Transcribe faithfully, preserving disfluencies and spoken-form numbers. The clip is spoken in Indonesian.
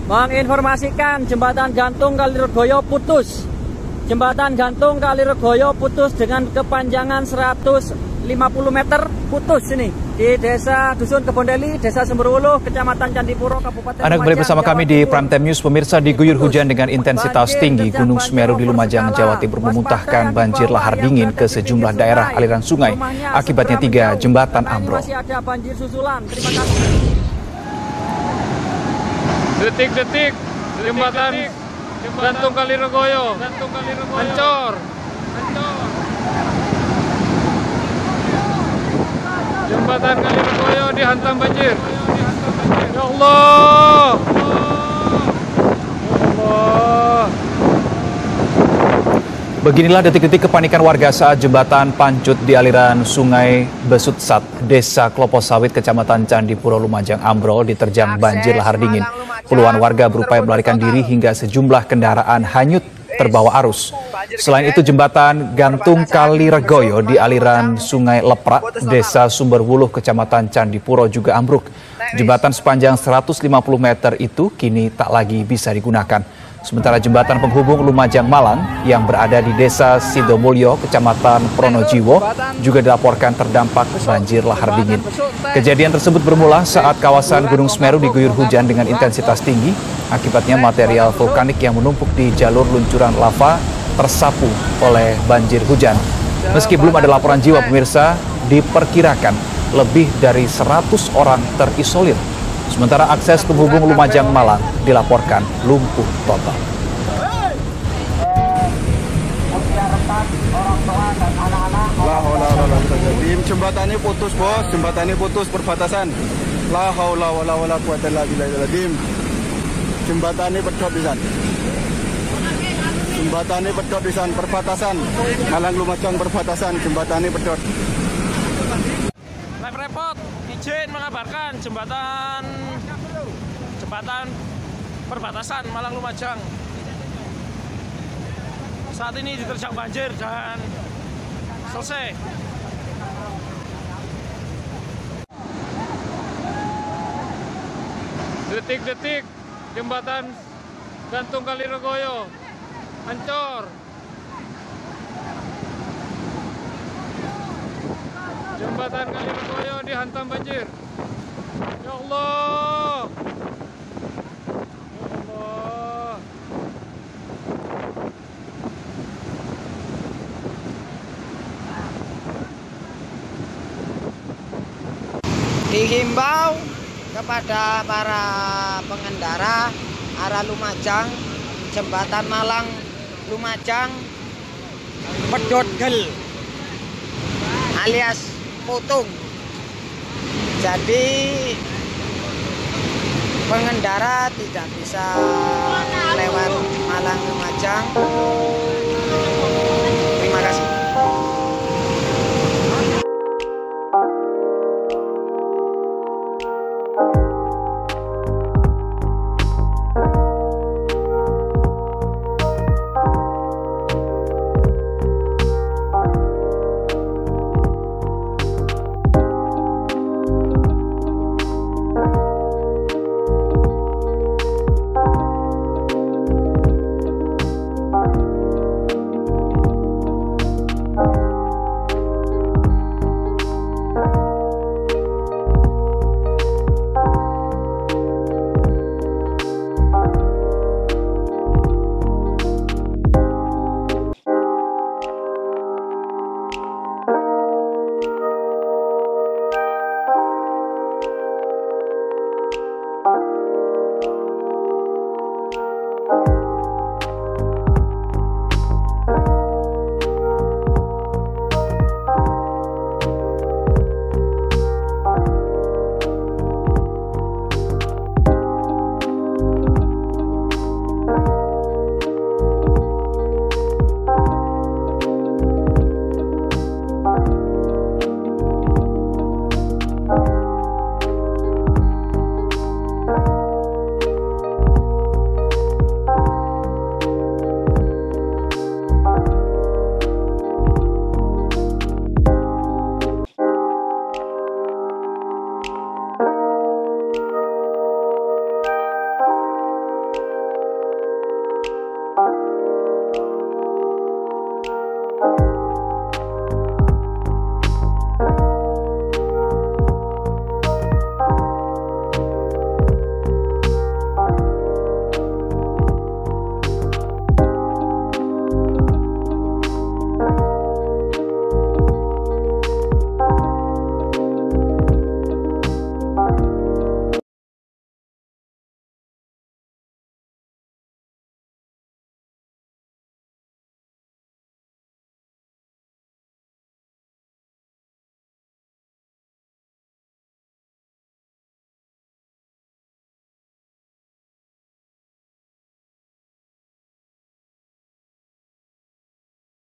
menginformasikan jembatan gantung Kaliregoyo putus. Jembatan gantung Kaliregoyo putus dengan kepanjangan seratus lima puluh meter, putus ini di Desa Dusun Kebondeli, Desa Sumberwuluh, Kecamatan Candipuro, Kabupaten Anda kembali bersama kami di Prime Time News. Pemirsa, diguyur hujan dengan intensitas tinggi, Gunung Semeru di Lumajang, Jawa Timur memuntahkan banjir lahar dingin ke sejumlah daerah aliran sungai. Akibatnya tiga jembatan ambrol. Detik-detik jembatan gantung Kaliregoyo hancur. Jembatan Kaliregoyo dihantam banjir. Ya Allah. Allah. Beginilah detik-detik kepanikan warga saat jembatan Pancut di aliran Sungai Besutsat, Desa Klopo Sawit, Kecamatan Candipuro, Lumajang ambrol diterjang banjir lahar dingin. Puluhan warga berupaya melarikan diri hingga sejumlah kendaraan hanyut terbawa arus. Selain itu, jembatan gantung Kaliregoyo di aliran Sungai Leprak, Desa Sumberwuluh, Kecamatan Candipuro juga ambruk. Jembatan sepanjang seratus lima puluh meter itu kini tak lagi bisa digunakan. Sementara jembatan penghubung Lumajang Malang yang berada di Desa Sidomulyo, Kecamatan Pronojiwo juga dilaporkan terdampak banjir lahar dingin. Kejadian tersebut bermula saat kawasan Gunung Semeru diguyur hujan dengan intensitas tinggi. Akibatnya material vulkanik yang menumpuk di jalur luncuran lava tersapu oleh banjir hujan. Meski belum ada laporan jiwa, pemirsa, diperkirakan lebih dari seratus orang terisolir. Sementara akses penghubung Lumajang Malang dilaporkan lumpuh total. Jembatannya putus, bos. Jembatannya putus perbatasan. La haula wala wala quwata illa billah. Jembatannya pedot pisan. Jembatannya pedot pisan perbatasan. Malang Lumajang perbatasan, jembatannya pedot. Repot, izin mengabarkan jembatan jembatan perbatasan Malang Lumajang saat ini diterjang banjir dan selesai. Detik-detik jembatan gantung Kaliregoyo hancur. Jembatan Kaliregoyo dihantam banjir. Ya Allah. Ya Allah. Dihimbau kepada para pengendara arah Lumajang, jembatan Malang Lumajang pedot gel alias putung. Jadi pengendara tidak bisa lewat Malang Lumajang